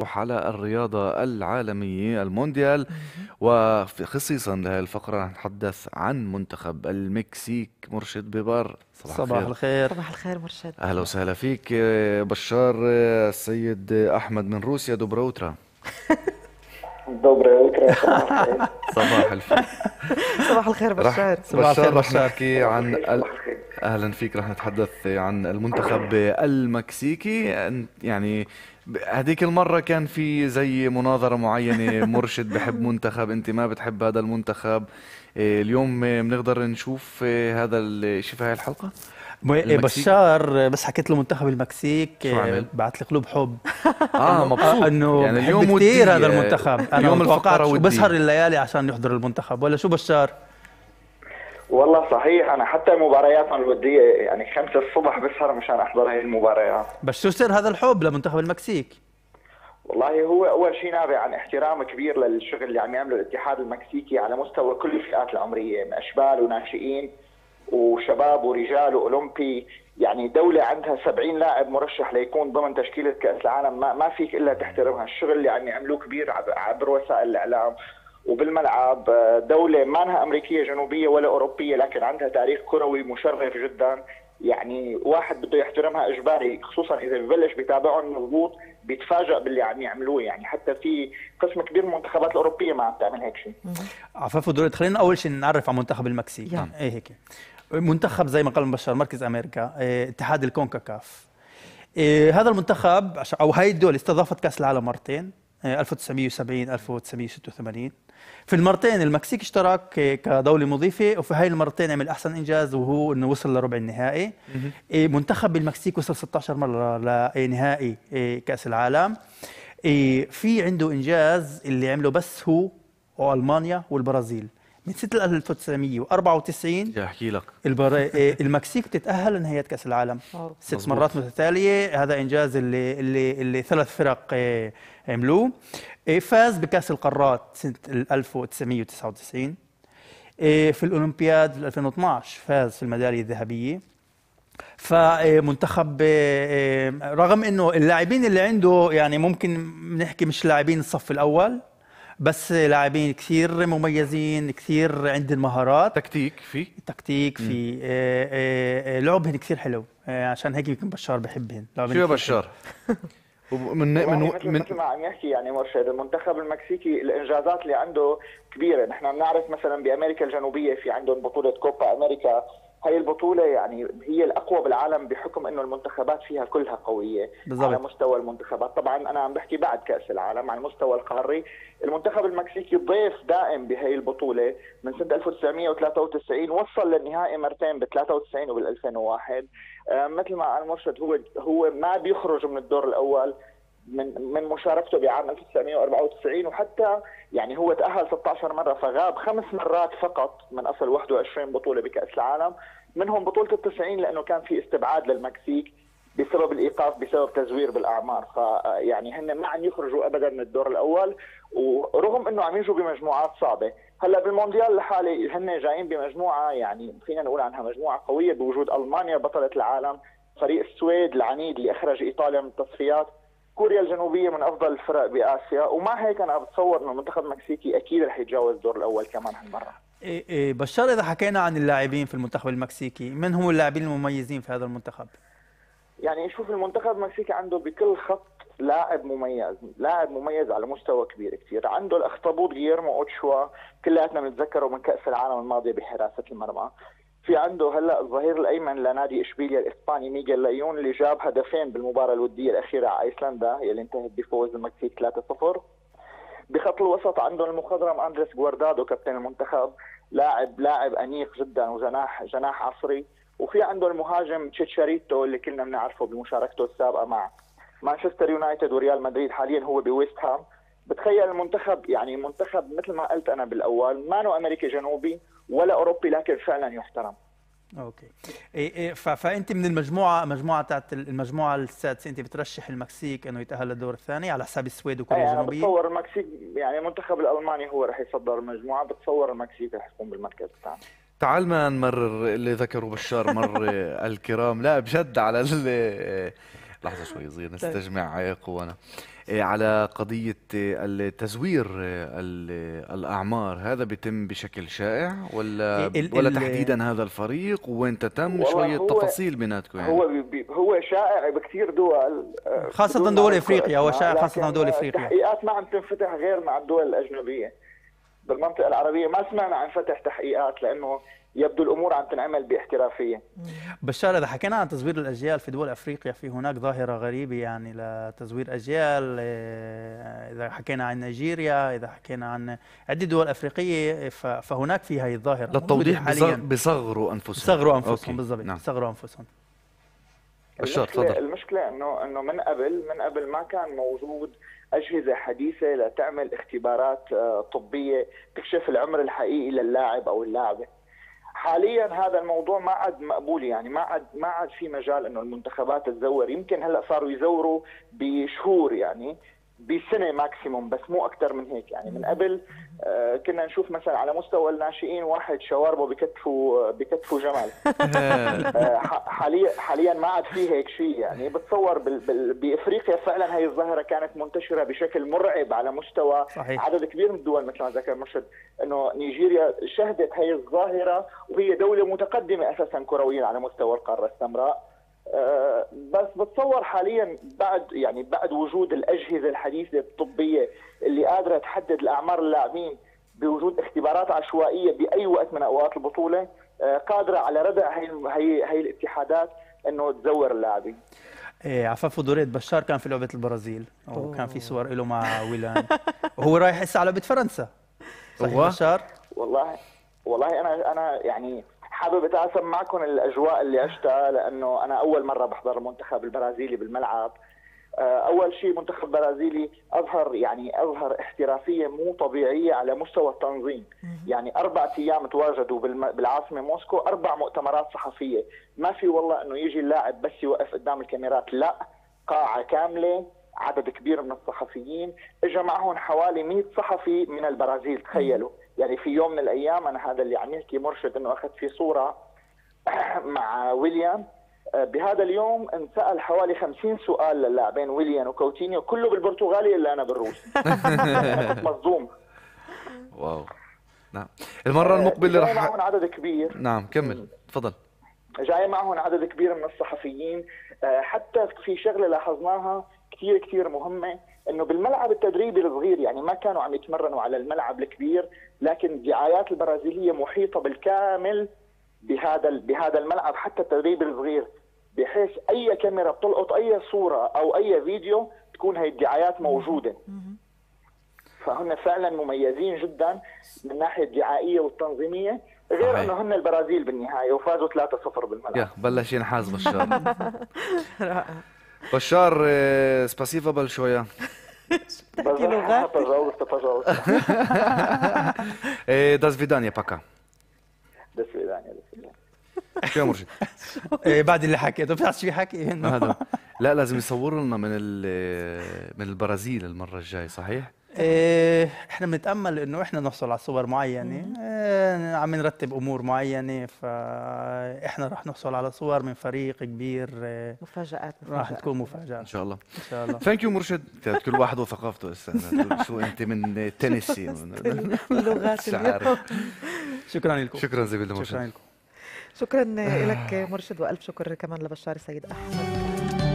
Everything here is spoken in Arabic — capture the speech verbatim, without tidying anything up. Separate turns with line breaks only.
نروح على الرياضة العالمية المونديال،
مهم.
وخصيصا لهذه الفقرة رح نتحدث عن منتخب المكسيك. مرشد ببار، صباح
صباح
الخير.
الخير.
صباح الخير مرشد.
أهلا وسهلا فيك. آه، بشار. آه، السيد أحمد من روسيا، دوبراوترا.
Доброе утро, صباح الخير.
صباح الفل.
صباح الخير
رح
بشار.
صباح الخير
بشار رح
بشار.
نحكي
صباح
عن
الخير
ال...
صباح الخير.
أهلا فيك. رح نتحدث عن المنتخب المكسيكي. أن- يعني ب- هذيك المرة كان في زي مناظرة معينة، مرشد بحب منتخب، أنت ما بتحب هذا المنتخب. إيه، اليوم إيه، بنقدر نشوف إيه، هذا الشيء في هاي الحلقة.
م- إيه
المكسيك
بشار، بس حكيت له منتخب المكسيك،
شو
إيه،
عمل؟
بعت لي قلوب حب.
آه
آه،
مبسوط.
انه
يعني
بحب
اليوم
كثير هذا
ودية.
المنتخب. انا
اليوم
ما
الفقرة
توقعتش، وبسهر
ودية.
الليالي عشان يحضر المنتخب، ولا شو بشار؟
والله صحيح، انا حتى مبارياتنا الوديه يعني خمسة الصبح بسهر مشان احضر هاي المباريات.
بس شو سر هذا الحب لمنتخب المكسيك؟
والله هو اول شيء نابع عن احترام كبير للشغل اللي عم يعمله الاتحاد المكسيكي على مستوى كل الفئات العمريه، من اشبال وناشئين وشباب ورجال واولمبي. يعني دوله عندها سبعين لاعب مرشح ليكون ضمن تشكيله كاس العالم، ما, ما فيك الا تحترمها. الشغل اللي عم يعملوه كبير عب- عبر وسائل الاعلام وبالملعب. دولة ما انها أمريكية جنوبية ولا أوروبية، لكن عندها تاريخ كروي مشرف جدا. يعني واحد بده يحترمها إجباري، خصوصا إذا ببلش بيتابعهم مضبوط بيتفاجأ باللي عم يعملوه. يعني حتى في قسم كبير من المنتخبات الأوروبية ما عم تعمل هيك شيء.
عفاف ودولت، خلينا اول شيء نعرف عن منتخب المكسيك.
يلا.
ايه هيك منتخب زي ما قال بشار، مركز امريكا، إيه، اتحاد الكونكاكاف. إيه، هذا المنتخب عش- او هاي الدول استضافت كاس العالم مرتين، إيه، ألف وتسعمية وسبعين ألف وتسعمية وستة وثمانين. في المرتين المكسيك اشترك إيه، كدولة مضيفة، وفي هاي المرتين عمل احسن انجاز وهو انه وصل لربع النهائي. إيه، منتخب المكسيك وصل ستة عشر مرة لنهائي إيه، كاس العالم. إيه، في عنده انجاز اللي عمله بس هو والمانيا والبرازيل. من سنة ألف وتسعمية وأربعة وتسعين
بدي أحكي لك.
البر... إيه، المكسيك تتأهل لنهائيات كأس العالم
معروف.
ست
مظبوط.
مرات متتالية. هذا إنجاز اللي اللي اللي ثلاث فرق إيه، عملوه. إيه، فاز بكأس القارات سنة ألف وتسعمية وتسعة وتسعين. إيه، في الأولمبياد ألفين واثناشر فاز في الميدالية الذهبية. فمنتخب رغم انه اللاعبين اللي عنده يعني ممكن نحكي مش لاعبين الصف الاول، بس لاعبين كثير مميزين، كثير عندهم مهارات،
تكتيك في
تكتيك
مم.
في آه، آه، آه، لعبهن كثير حلو. آه، عشان هيك يمكن بشار بحبهن لعبهن
شو يا
كثير
بشار؟ ومن
والله
من
مثل
من
مثل ما عم يحكي يعني مرشد، المنتخب المكسيكي الانجازات اللي عنده كبيره. نحن بنعرف مثلا بامريكا الجنوبيه في عندهم بطوله كوبا امريكا. هاي البطوله يعني هي الاقوى بالعالم بحكم انه المنتخبات فيها كلها قويه.
بالضبط.
على مستوى المنتخبات طبعا انا عم بحكي بعد كاس العالم على المستوى القاري. المنتخب المكسيكي ضيف دائم بهي البطوله من سنه ألف وتسعمية وثلاثة وتسعين، وصل للنهائي مرتين ب ثلاثة وتسعين وبال ألفين وواحد. آه، مثل ما قال مرشد، هو هو ما بيخرج من الدور الاول من من مشاركته بعام ألف وتسعمية وأربعة وتسعين، وحتى يعني هو تأهل ستة عشر مرة، فغاب خمس مرات فقط من أصل واحد وعشرين بطولة بكأس العالم، منهم بطولة التسعين لأنه كان في استبعاد للمكسيك بسبب الإيقاف بسبب تزوير بالأعمار. فيعني هن ما عم يخرجوا أبدا من الدور الأول، ورغم أنه عم يجوا بمجموعات صعبة. هلا بالمونديال الحالي هن جايين بمجموعة يعني فينا نقول عنها مجموعة قوية، بوجود ألمانيا بطلة العالم، فريق السويد العنيد اللي أخرج إيطاليا من التصفيات، كوريا الجنوبيه من افضل الفرق باسيا. ومع هيك انا بتصور انه المنتخب المكسيكي اكيد رح يتجاوز الدور الاول كمان هالمره.
إيه، إيه، بشار، اذا حكينا عن اللاعبين في المنتخب المكسيكي، من هم اللاعبين المميزين في هذا المنتخب؟
يعني شوف، المنتخب المكسيكي عنده بكل خط لاعب مميز، لاعب مميز على مستوى كبير كثير. عنده الاخطبوط غييرمو اوتشوا، كلياتنا بنتذكره من كاس العالم الماضيه بحراسه المرمى. في عنده هلا الظهير الايمن لنادي اشبيليا الاسباني ميغيل لايون، اللي جاب هدفين بالمباراه الوديه الاخيره على ايسلندا اللي انتهت بفوز المكسيك ثلاثة صفر. بخط الوسط عندهم المخضرم اندريس جواردادو كابتن المنتخب، لاعب لاعب انيق جدا وجناح جناح عصري. وفي عنده المهاجم تشيتشاريتو اللي كلنا بنعرفه بمشاركته السابقه مع مانشستر يونايتد وريال مدريد، حاليا هو بويست هام. بتخيل المنتخب يعني منتخب مثل ما قلت انا بالاول، ما نو امريكي جنوبي ولا اوروبي، لكن فعلا يحترم.
اوكي. إيه إيه ف- فانت من المجموعه مجموعه تاعت المجموعه السادسه، انت بترشح المكسيك انه يتاهل للدور الثاني على حساب السويد وكوريا
اي انا
الجنوبيه؟
بتصور المكسيك يعني المنتخب الالماني هو رح يصدر المجموعه، بتصور المكسيك رح يكون بالمركز الثاني.
تعال ما نمرر اللي ذكره بشار مر الكرام. لا بجد على ال- لحظة شوي صغير نستجمع قوانا. إيه، على قضية إيه، التزوير إيه، ال- الأعمار، هذا بيتم بشكل شائع ولا
ال
ولا
ال
تحديدا هذا الفريق، وين تم
والله
شوية
هو
تفاصيل بيناتكم يعني؟
هو بي بي- هو شائع بكثير دول، آه،
خاصة
بدون ما
دول
اذكر
افريقيا، هو
اسماء،
شائع خاصة
لكن
دول
آه،
افريقيا.
التحقيقات ما عم تنفتح غير مع الدول الاجنبيه. بالمنطقه العربيه ما سمعنا عن فتح تحقيقات، لانه يبدو الامور عم تنعمل باحترافيه.
بشار، إذا حكينا عن تزوير الأجيال في دول أفريقيا، في هناك ظاهرة غريبة يعني لتزوير أجيال. آه، إذا حكينا عن نيجيريا، إذا حكينا عن عدة دول أفريقية، ف- فهناك في هذه الظاهرة موجودة
للتوضيح بصغ-
حاليا.
بصغروا أنفسهم.
بيصغروا
أوكي.
أنفسهم، بالضبط،
نعم.
بيصغروا أنفسهم.
بشار
المشكله
تفضل.
المشكله انه انه من قبل من قبل ما كان موجود اجهزه حديثه لتعمل اختبارات آه، طبيه تكشف العمر الحقيقي للاعب او اللاعبه. حاليا هذا الموضوع ما عاد مقبول، يعني ما عاد ما عاد في مجال انه المنتخبات تزور. يمكن هلا صاروا يزوروا بشهور، يعني بسنه ماكسيموم، بس مو اكثر من هيك. يعني من قبل آه، كنا نشوف مثلا على مستوى الناشئين واحد شواربه بكتفه بكتفه جمل. آه، ح- حاليا حاليا ما عاد في هيك شيء. يعني بتصور بال- بال- بافريقيا فعلا هي الظاهره كانت منتشره بشكل مرعب على مستوى
صحيح.
عدد كبير من الدول، مثل ما ذكر مرشد انه نيجيريا شهدت هي الظاهره، وهي دوله متقدمه اساسا كرويا على مستوى القاره السمراء. آه، بس بتصور حاليا بعد يعني بعد وجود الاجهزه الحديثه الطبيه اللي قادره تحدد الاعمار اللاعبين بوجود اختبارات عشوائيه باي وقت من اوقات البطوله، آه، قادره على ردع هي هي هي الاتحادات انه تزور اللاعبين.
إيه، عفاف فضولية بشار كان في لعبة البرازيل، وكان في صور له مع ويلان، وهو رايح هسه على لعبة فرنسا. صحيح
هو؟
بشار؟
والله والله انا انا يعني حابب اتقاسم معكم الاجواء اللي عشتها، لانه انا اول مره بحضر المنتخب البرازيلي بالملعب. اول شيء منتخب برازيلي اظهر يعني اظهر احترافيه مو طبيعيه على مستوى التنظيم. يعني اربع ايام تواجدوا بالم- بالعاصمه موسكو، اربع مؤتمرات صحفيه. ما في والله انه يجي اللاعب بس يوقف قدام الكاميرات، لا، قاعه كامله، عدد كبير من الصحفيين، اجى معهم حوالي مئة صحفي من البرازيل. تخيلوا، يعني في يوم من الايام انا هذا اللي عم يحكي مرشد انه اخذت في صوره مع ويليام. بهذا اليوم انسأل حوالي خمسين سؤال للاعبين ويليان وكوتينيو، كله بالبرتغالي الا انا بالروسي. انا كنت مصدوم.
واو. نعم. المرة المقبلة
جاي
رح
معهم عدد كبير.
نعم كمل تفضل.
جاي معهم عدد كبير من الصحفيين. آه، حتى في شغله لاحظناها كثير كثير مهمه، انه بالملعب التدريبي الصغير، يعني ما كانوا عم يتمرنوا على الملعب الكبير، لكن الدعايات البرازيليه محيطه بالكامل بهذا بهذا الملعب، حتى التدريب الصغير، بحيث اي كاميرا بتلقط اي صوره او اي فيديو تكون هي الدعايات موجوده. فهن فعلا مميزين جدا من الناحيه الدعائيه والتنظيميه، غير
صحيح.
انه هن البرازيل بالنهايه وفازوا ثلاثة صفر بالملعب.
يا بلش ينحاز بشار.
رائع.
بشار آه، سباسيفا بلشويا.
تحكي لغات.
تجاوز تجاوز.
إيه، داز فيدانيا باكا.
بس يعني بس
شو يا مرشد؟
إيه، بعد اللي حكيته بتعرف شو حكي انه
هذا لا لازم يصوروا لنا من ال- من البرازيل المرة الجاي، صحيح؟
إيه، احنا بنتامل انه احنا نحصل على صور معينه. إيه، عم نرتب امور معينه، فاحنا رح نحصل على صور من فريق كبير. إيه،
مفاجآت
راح
مفاجآت.
تكون مفاجاه
ان شاء الله.
ان شاء الله.
ثانك يو مرشد. كل واحد وثقافته هسه. شو انت من تينيسي؟
اللغات
مش
اليوم.
عارف.
شكرا لكم.
شكرا جزيلا
شكرا
مرشد.
لكم.
شكرا لك مرشد، والف شكر كمان لبشار السيد احمد.